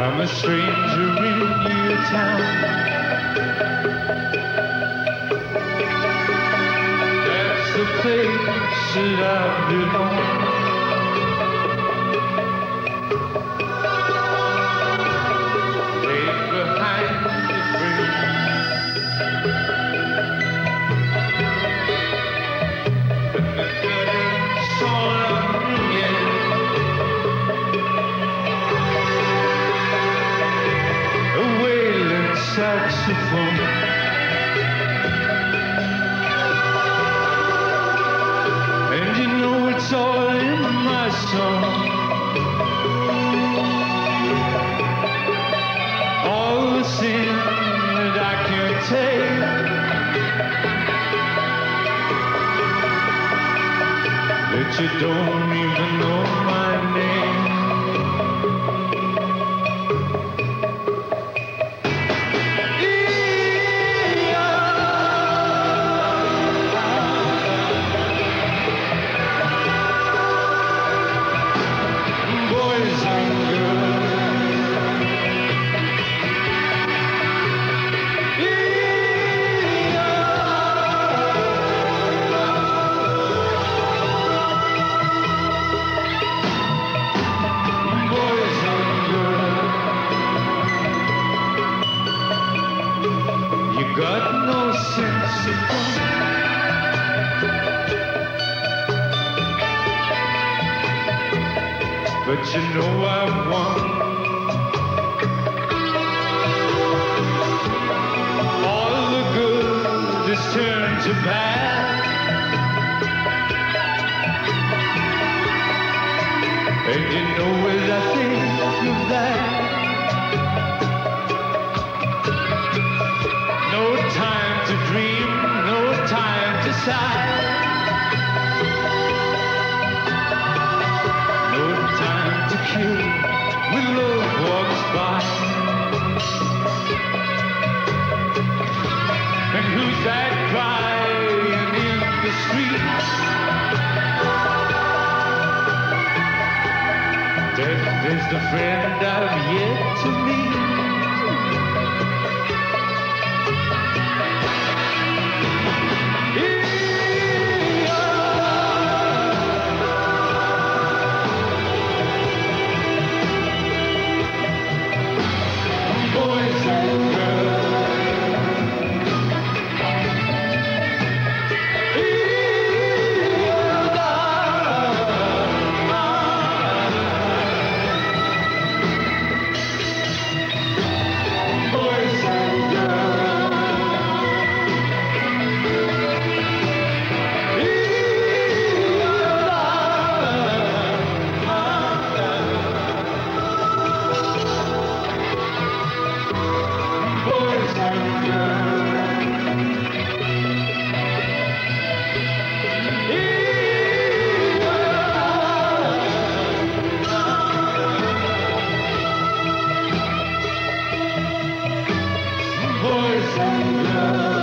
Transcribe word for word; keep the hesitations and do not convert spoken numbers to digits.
I'm a stranger in your town. That's the place that I belong. Lay behind the frame, but the curtains all up again. A wailing saxophone, and you know it's all in my song. All the sin that I can take, that you don't even know my name. Boys and got no sense of fun. But you know I've won. All the good is turned to bad, and you know as I think of that, no time to dream, no time to sigh, no time to kill when love walks by. And who's that crying in the street? Death is the friend I've yet to meet. Boys and girls.